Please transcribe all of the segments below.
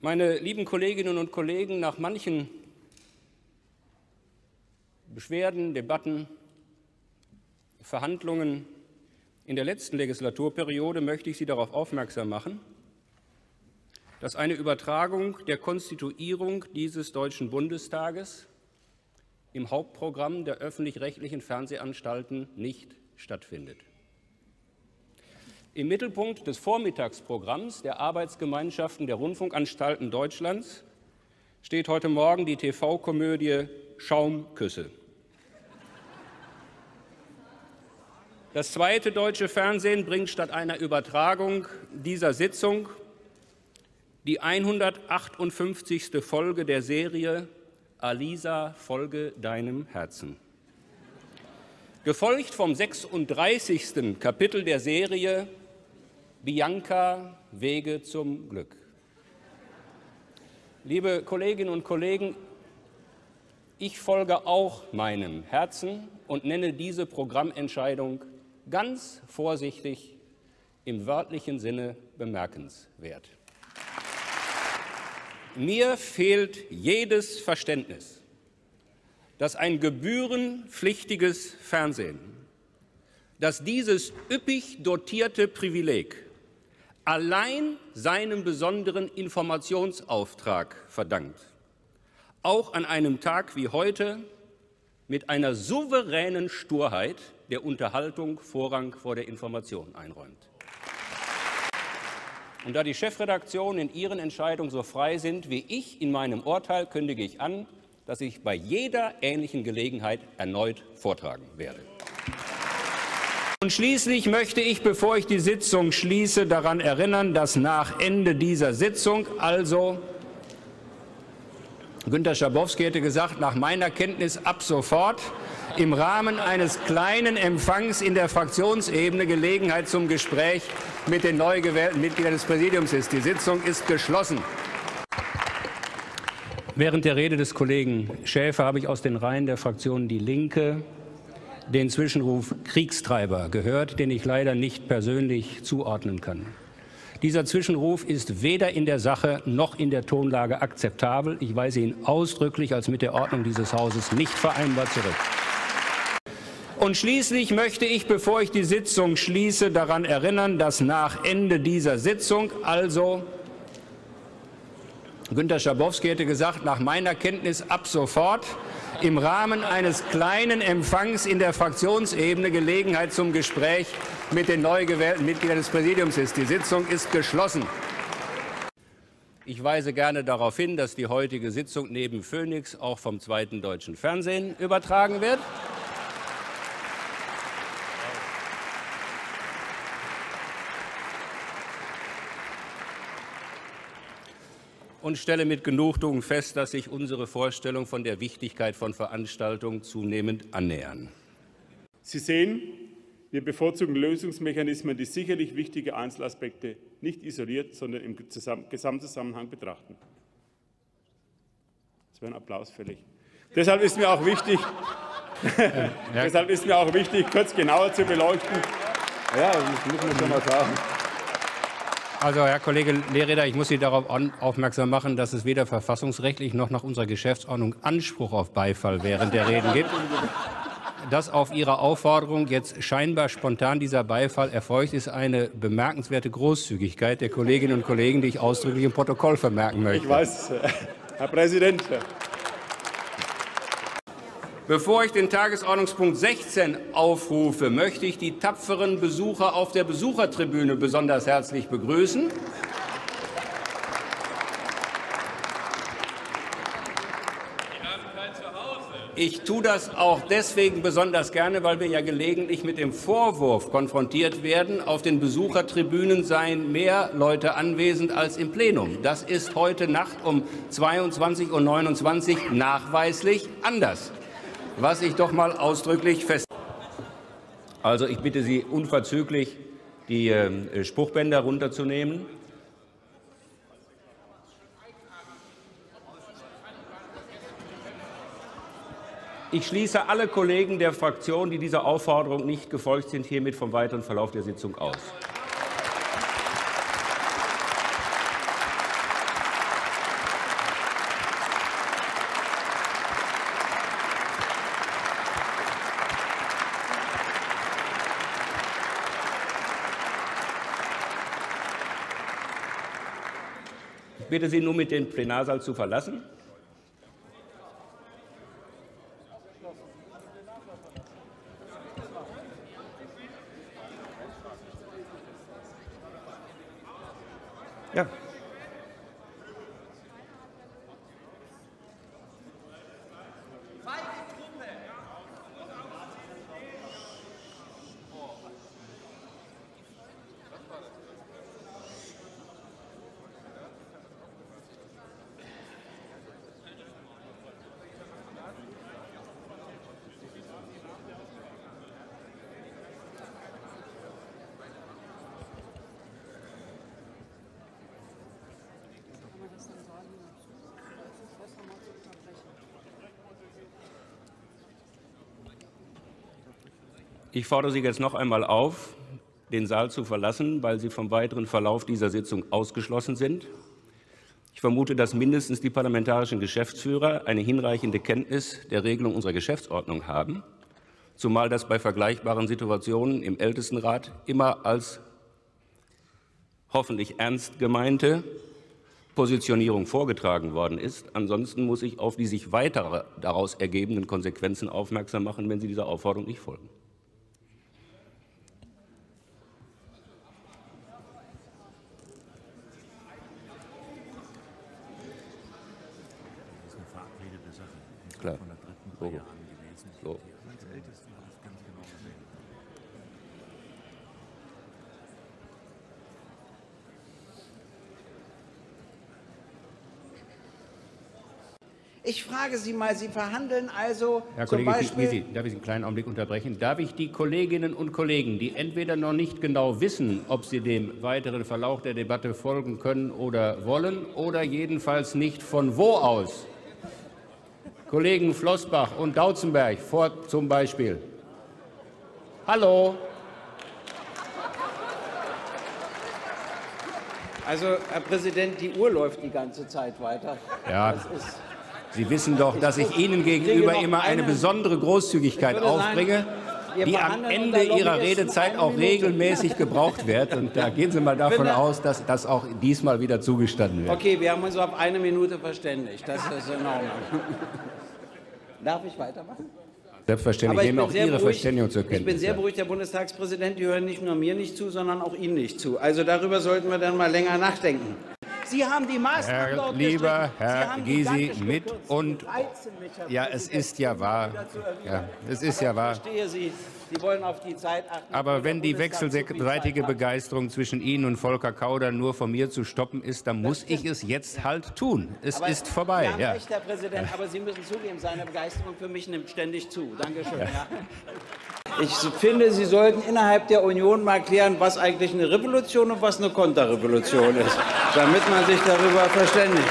Meine lieben Kolleginnen und Kollegen, nach manchen Beschwerden, Debatten, Verhandlungen in der letzten Legislaturperiode möchte ich Sie darauf aufmerksam machen, dass eine Übertragung der Konstituierung dieses Deutschen Bundestages im Hauptprogramm der öffentlich-rechtlichen Fernsehanstalten nicht stattfindet. Im Mittelpunkt des Vormittagsprogramms der Arbeitsgemeinschaften der Rundfunkanstalten Deutschlands steht heute Morgen die TV-Komödie Schaumküsse. Das zweite deutsche Fernsehen bringt statt einer Übertragung dieser Sitzung die 158. Folge der Serie Alisa, folge deinem Herzen. Gefolgt vom 36. Kapitel der Serie Bianca, Wege zum Glück. Liebe Kolleginnen und Kollegen, ich folge auch meinem Herzen und nenne diese Programmentscheidung ganz vorsichtig im wörtlichen Sinne bemerkenswert. Mir fehlt jedes Verständnis, dass ein gebührenpflichtiges Fernsehen, das dieses üppig dotierte Privileg allein seinem besonderen Informationsauftrag verdankt, auch an einem Tag wie heute mit einer souveränen Sturheit der Unterhaltung Vorrang vor der Information einräumt. Und da die Chefredaktionen in ihren Entscheidungen so frei sind wie ich in meinem Urteil, kündige ich an, dass ich bei jeder ähnlichen Gelegenheit erneut vortragen werde. Und schließlich möchte ich, bevor ich die Sitzung schließe, daran erinnern, dass nach Ende dieser Sitzung, also Günter Schabowski hätte gesagt, nach meiner Kenntnis ab sofort, im Rahmen eines kleinen Empfangs in der Fraktionsebene Gelegenheit zum Gespräch mit den neu gewählten Mitgliedern des Präsidiums ist. Die Sitzung ist geschlossen. Während der Rede des Kollegen Schäfer habe ich aus den Reihen der Fraktion Die Linke den Zwischenruf Kriegstreiber gehört, den ich leider nicht persönlich zuordnen kann. Dieser Zwischenruf ist weder in der Sache noch in der Tonlage akzeptabel. Ich weise ihn ausdrücklich als mit der Ordnung dieses Hauses nicht vereinbar zurück. Und schließlich möchte ich, bevor ich die Sitzung schließe, daran erinnern, dass nach Ende dieser Sitzung, also Günter Schabowski hätte gesagt, nach meiner Kenntnis ab sofort, im Rahmen eines kleinen Empfangs in der Fraktionsebene Gelegenheit zum Gespräch mit den neu gewählten Mitgliedern des Präsidiums ist. Die Sitzung ist geschlossen. Ich weise gerne darauf hin, dass die heutige Sitzung neben Phoenix auch vom zweiten deutschen Fernsehen übertragen wird. Und stelle mit Genugtuung fest, dass sich unsere Vorstellungen von der Wichtigkeit von Veranstaltungen zunehmend annähern. Sie sehen, wir bevorzugen Lösungsmechanismen, die sicherlich wichtige Einzelaspekte nicht isoliert, sondern im Gesamtzusammenhang betrachten. Das wäre ein Applaus fällig. Deshalb ist mir auch wichtig, kurz genauer zu beleuchten. Ja, das muss man schon mal sagen. Also, Herr Kollege Lehreder, ich muss Sie darauf aufmerksam machen, dass es weder verfassungsrechtlich noch nach unserer Geschäftsordnung Anspruch auf Beifall während der Reden gibt. Dass auf Ihre Aufforderung jetzt scheinbar spontan dieser Beifall erfolgt, ist eine bemerkenswerte Großzügigkeit der Kolleginnen und Kollegen, die ich ausdrücklich im Protokoll vermerken möchte. Ich weiß, Herr Präsident. Bevor ich den Tagesordnungspunkt 16 aufrufe, möchte ich die tapferen Besucher auf der Besuchertribüne besonders herzlich begrüßen. Ich tue das auch deswegen besonders gerne, weil wir ja gelegentlich mit dem Vorwurf konfrontiert werden, auf den Besuchertribünen seien mehr Leute anwesend als im Plenum. Das ist heute Nacht um 22:29 Uhr nachweislich anders. Was ich doch mal ausdrücklich fest. Also ich bitte Sie unverzüglich, die Spruchbänder runterzunehmen. Ich schließe alle Kollegen der Fraktion, die dieser Aufforderung nicht gefolgt sind, hiermit vom weiteren Verlauf der Sitzung aus. Ich bitte Sie nun, mit den Plenarsaal zu verlassen. Ja. Ich fordere Sie jetzt noch einmal auf, den Saal zu verlassen, weil Sie vom weiteren Verlauf dieser Sitzung ausgeschlossen sind. Ich vermute, dass mindestens die parlamentarischen Geschäftsführer eine hinreichende Kenntnis der Regelung unserer Geschäftsordnung haben, zumal das bei vergleichbaren Situationen im Ältestenrat immer als hoffentlich ernst gemeinte Positionierung vorgetragen worden ist. Ansonsten muss ich auf die sich weitere daraus ergebenden Konsequenzen aufmerksam machen, wenn Sie dieser Aufforderung nicht folgen. Klar. So. Ich frage Sie mal, Sie verhandeln also Herr zum Kollege Beispiel... Gysi, darf ich Sie einen kleinen Augenblick unterbrechen? Darf ich die Kolleginnen und Kollegen, die entweder noch nicht genau wissen, ob sie dem weiteren Verlauf der Debatte folgen können oder wollen, oder jedenfalls nicht von wo aus, Kollegen Flossbach und Dautzenberg vor zum Beispiel. Hallo. Also, Herr Präsident, die Uhr läuft die ganze Zeit weiter. Ja, Sie wissen doch, dass ich Ihnen gegenüber immer eine besondere Großzügigkeit aufbringe, die am Ende Ihrer Redezeit auch regelmäßig gebraucht wird. Und da gehen Sie mal davon aus, dass das auch diesmal wieder zugestanden wird. Okay, wir haben uns auf 1 Minute verständigt. Das ist in Ordnung. Darf ich weitermachen? Selbstverständlich, ich nehme auch Ihre Verständigung zur Kenntnis. Ich bin sehr beruhigt, Herr Bundestagspräsident. Die hören nicht nur mir nicht zu, sondern auch Ihnen nicht zu. Also darüber sollten wir dann mal länger nachdenken. Sie haben die Maßnahmen dort Lieber Herr Gysi, mit und ja, es ist ja wahr. Ja, es ist ja wahr. Ich verstehe Sie. Sie wollen auf die Zeit achten. Aber wenn die wechselseitige Begeisterung zwischen Ihnen und Volker Kauder nur von mir zu stoppen ist, dann muss ich es jetzt halt tun. Es ist vorbei. Sie haben recht, Herr Präsident, aber Sie müssen zugeben, seine Begeisterung für mich nimmt ständig zu. Dankeschön. Ja. Ich finde, Sie sollten innerhalb der Union mal klären, was eigentlich eine Revolution und was eine Konterrevolution ist, damit man sich darüber verständigt.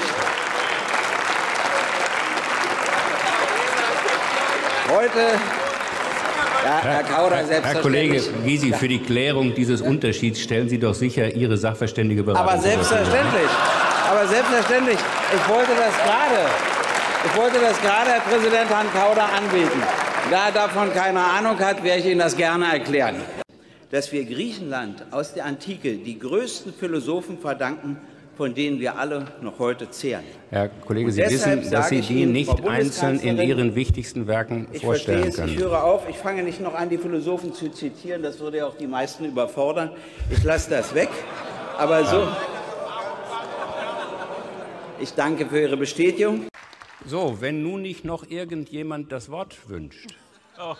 Heute, ja, Herr Kauder, selbstverständlich. Herr Kollege Gysi, für die Klärung dieses Unterschieds stellen Sie doch sicher Ihre sachverständige Beratung. Aber selbstverständlich. Aber selbstverständlich. Ich wollte das gerade, Herr Präsident, Herrn Kauder anbieten. Da er davon keine Ahnung hat, werde ich Ihnen das gerne erklären. Dass wir Griechenland aus der Antike die größten Philosophen verdanken, von denen wir alle noch heute zehren. Herr Kollege, Sie wissen, dass Sie die nicht einzeln in Ihren wichtigsten Werken vorstellen können. Ich höre auf. Ich fange nicht noch an, die Philosophen zu zitieren. Das würde ja auch die meisten überfordern. Ich lasse das weg. Aber so. Ich danke für Ihre Bestätigung. So, wenn nun nicht noch irgendjemand das Wort wünscht. Oh.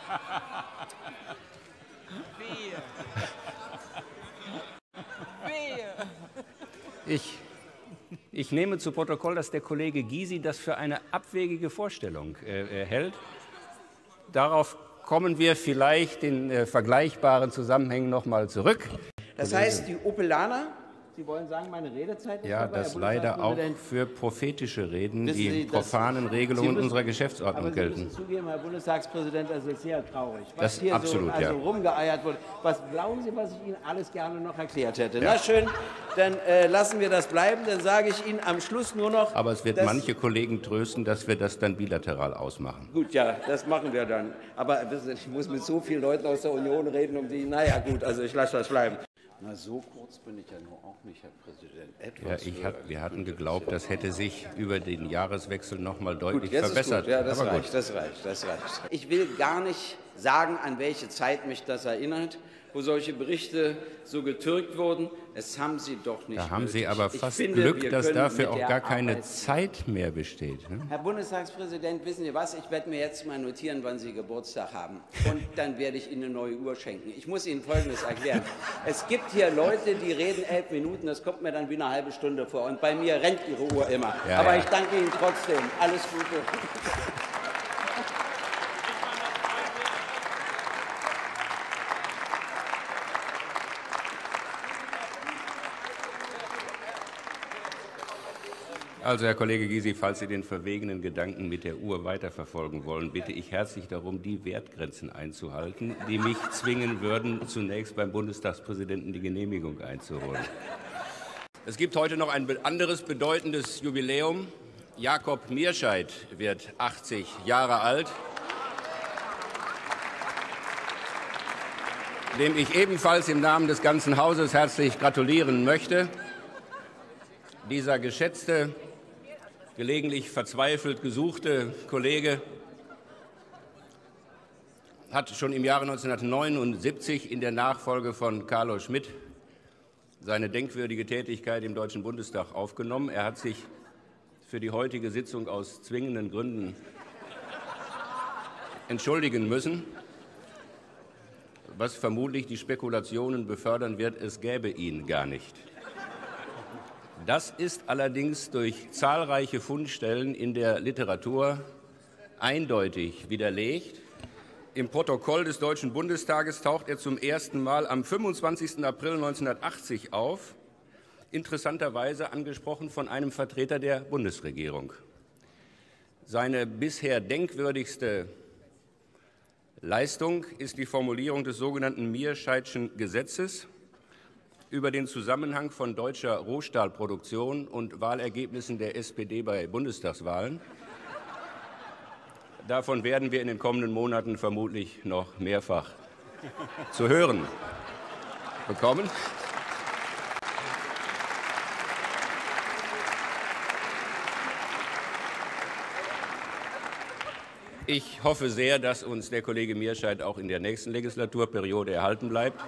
Ich nehme zu Protokoll, dass der Kollege Gysi das für eine abwegige Vorstellung hält. Darauf kommen wir vielleicht in vergleichbaren Zusammenhängen noch mal zurück. Das heißt, die Opelaner, Sie wollen sagen, meine Redezeit ist ja, vorbei, das leider auch für prophetische Reden, die profanen Regelungen unserer Geschäftsordnung gelten. Sie müssen zugeben, Herr Bundestagspräsident, das ist sehr traurig, was das hier absolut, so rumgeeiert wurde. Was glauben Sie, was ich Ihnen alles gerne noch erklärt hätte? Ja. Na schön, dann lassen wir das bleiben. Dann sage ich Ihnen am Schluss nur noch... Aber es wird manche Kollegen trösten, dass wir das dann bilateral ausmachen. Gut, ja, das machen wir dann. Aber ich muss mit so vielen Leuten aus der Union reden, um die... Naja, gut, also ich lasse das bleiben. Na, so kurz bin ich ja nur auch nicht, Herr Präsident. Wir hatten geglaubt, das hätte sich über den Jahreswechsel noch mal deutlich gut, verbessert. Ja, das reicht. Ich will gar nicht sagen, an welche Zeit mich das erinnert, wo solche Berichte so getürkt wurden. Es haben Sie doch nicht Da haben nötig. Sie aber fast Glück, dass dafür auch gar keine Zeit mehr besteht. Ne? Herr Bundestagspräsident, wissen Sie was? Ich werde mir jetzt mal notieren, wann Sie Geburtstag haben. Und dann werde ich Ihnen eine neue Uhr schenken. Ich muss Ihnen Folgendes erklären. Es gibt hier Leute, die reden 11 Minuten, das kommt mir dann wie eine halbe Stunde vor. Und bei mir rennt Ihre Uhr immer. Ja, aber ja. ich danke Ihnen trotzdem. Alles Gute. Also, Herr Kollege Gysi, falls Sie den verwegenen Gedanken mit der Uhr weiterverfolgen wollen, bitte ich herzlich darum, die Wertgrenzen einzuhalten, die mich zwingen würden, zunächst beim Bundestagspräsidenten die Genehmigung einzuholen. Es gibt heute noch ein anderes bedeutendes Jubiläum. Jakob Mierscheid wird 80 Jahre alt, dem ich ebenfalls im Namen des ganzen Hauses herzlich gratulieren möchte. Dieser geschätzte, gelegentlich verzweifelt gesuchte Kollege hat schon im Jahre 1979 in der Nachfolge von Carlo Schmitt seine denkwürdige Tätigkeit im Deutschen Bundestag aufgenommen. Er hat sich für die heutige Sitzung aus zwingenden Gründen entschuldigen müssen, was vermutlich die Spekulationen befördern wird, es gäbe ihn gar nicht. Das ist allerdings durch zahlreiche Fundstellen in der Literatur eindeutig widerlegt. Im Protokoll des Deutschen Bundestages taucht er zum ersten Mal am 25. April 1980 auf, interessanterweise angesprochen von einem Vertreter der Bundesregierung. Seine bisher denkwürdigste Leistung ist die Formulierung des sogenannten Mierscheidschen Gesetzes über den Zusammenhang von deutscher Rohstahlproduktion und Wahlergebnissen der SPD bei Bundestagswahlen. Davon werden wir in den kommenden Monaten vermutlich noch mehrfach zu hören bekommen. Ich hoffe sehr, dass uns der Kollege Mierscheid auch in der nächsten Legislaturperiode erhalten bleibt.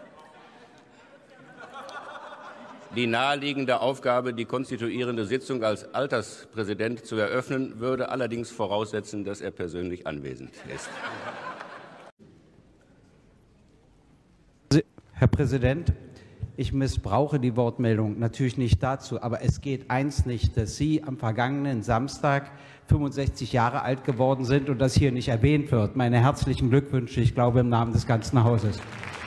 Die naheliegende Aufgabe, die konstituierende Sitzung als Alterspräsident zu eröffnen, würde allerdings voraussetzen, dass er persönlich anwesend ist. Herr Präsident, ich missbrauche die Wortmeldung natürlich nicht dazu, aber es geht eins nicht, dass Sie am vergangenen Samstag 65 Jahre alt geworden sind und das hier nicht erwähnt wird. Meine herzlichen Glückwünsche, ich glaube, im Namen des ganzen Hauses.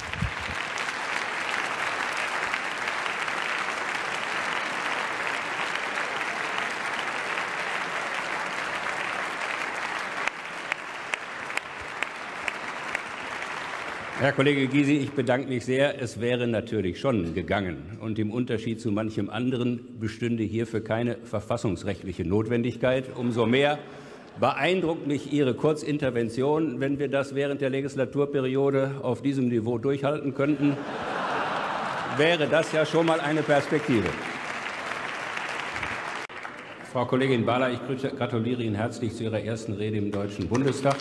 Herr Kollege Gysi, ich bedanke mich sehr. Es wäre natürlich schon gegangen. Und im Unterschied zu manchem anderen bestünde hierfür keine verfassungsrechtliche Notwendigkeit. Umso mehr beeindruckt mich Ihre Kurzintervention. Wenn wir das während der Legislaturperiode auf diesem Niveau durchhalten könnten, wäre das ja schon mal eine Perspektive. Frau Kollegin Bahler, ich gratuliere Ihnen herzlich zu Ihrer ersten Rede im Deutschen Bundestag.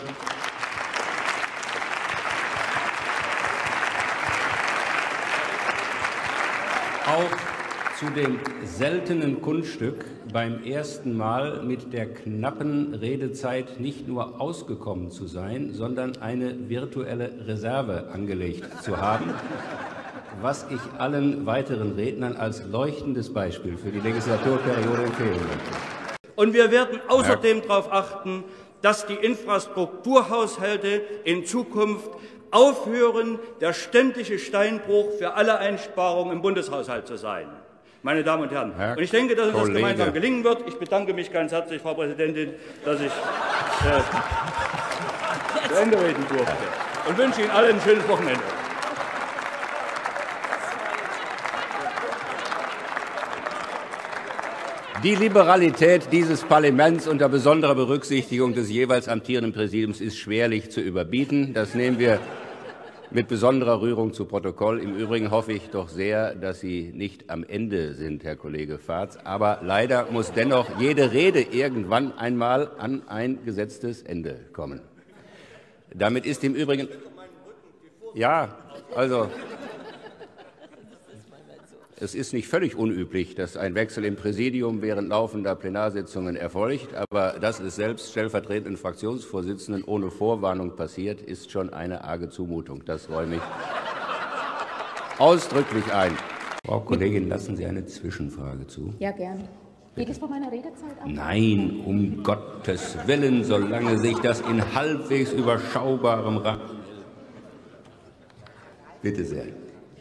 Auch zu dem seltenen Kunststück, beim ersten Mal mit der knappen Redezeit nicht nur ausgekommen zu sein, sondern eine virtuelle Reserve angelegt zu haben, was ich allen weiteren Rednern als leuchtendes Beispiel für die Legislaturperiode empfehlen möchte. Und wir werden außerdem darauf achten, dass die Infrastrukturhaushalte in Zukunft aufhören, der ständige Steinbruch für alle Einsparungen im Bundeshaushalt zu sein. Meine Damen und Herren, und ich denke, dass uns das gemeinsam gelingen wird. Ich bedanke mich ganz herzlich, Frau Präsidentin, dass ich zu Ende reden durfte und wünsche Ihnen allen ein schönes Wochenende. Die Liberalität dieses Parlaments unter besonderer Berücksichtigung des jeweils amtierenden Präsidiums ist schwerlich zu überbieten. Das nehmen wir Mit besonderer Rührung zu Protokoll. Im Übrigen hoffe ich doch sehr, dass Sie nicht am Ende sind, Herr Kollege Vaaz. Aber leider muss dennoch jede Rede irgendwann einmal an ein gesetztes Ende kommen. Damit ist im Übrigen... Ja, also... Es ist nicht völlig unüblich, dass ein Wechsel im Präsidium während laufender Plenarsitzungen erfolgt, aber dass es selbst stellvertretenden Fraktionsvorsitzenden ohne Vorwarnung passiert, ist schon eine arge Zumutung. Das räume ich ausdrücklich ein. Frau Kollegin, lassen Sie eine Zwischenfrage zu? Ja, gern. Geht es von meiner Redezeit ab? Nein, um Gottes Willen, solange sich das in halbwegs überschaubarem Rahmen... Bitte sehr.